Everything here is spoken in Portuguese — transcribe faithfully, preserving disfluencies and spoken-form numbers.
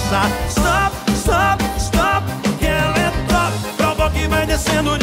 dançar. Stop, stop, stop, que ela é top. Provoca e vai descendo